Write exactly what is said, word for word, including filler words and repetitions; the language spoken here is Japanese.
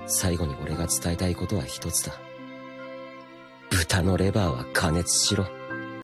最後に俺が伝えたいことは一つだ。豚のレバーは加熱しろ。